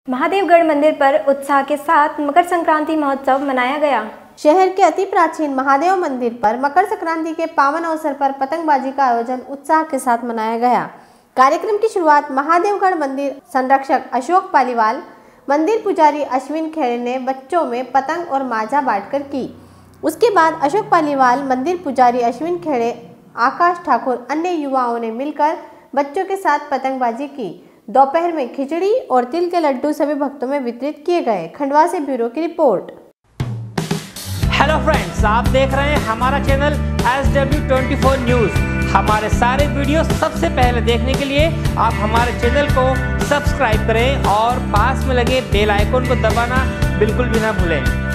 महादेवगढ़ मंदिर पर उत्साह के साथ मकर संक्रांति महोत्सव मनाया गया। शहर के अति प्राचीन महादेव मंदिर पर मकर संक्रांति के पावन अवसर पर पतंगबाजी का आयोजन उत्साह के साथ मनाया गया। कार्यक्रम की शुरुआत महादेवगढ़ मंदिर संरक्षक अशोक पालीवाल, मंदिर पुजारी अश्विन खेड़े ने बच्चों में पतंग और माजा बांटकर की। उसके बाद अशोक पालीवाल, मंदिर पुजारी अश्विन खेड़े, आकाश ठाकुर, अन्य युवाओं ने मिलकर बच्चों के साथ पतंगबाजी की। दोपहर में खिचड़ी और तिल के लड्डू सभी भक्तों में वितरित किए गए। खंडवा से ब्यूरो की रिपोर्ट। हेलो फ्रेंड्स, आप देख रहे हैं हमारा चैनल SW24 न्यूज़। हमारे सारे वीडियो सबसे पहले देखने के लिए आप हमारे चैनल को सब्सक्राइब करें और पास में लगे बेल आइकन को दबाना बिल्कुल भी ना भूलें।